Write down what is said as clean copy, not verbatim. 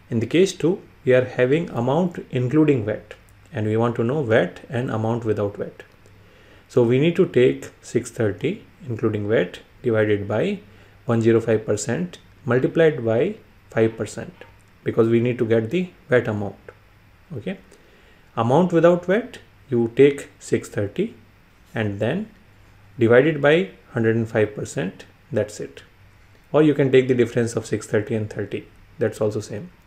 In the case 2, we are having amount including VAT, and we want to know VAT and amount without VAT. So we need to take 630 including VAT divided by 105% multiplied by 5%, because we need to get the VAT amount. Okay, amount without VAT, you take 630 and then divided by 105%, that's it. Or you can take the difference of 630 and 30, that's also same.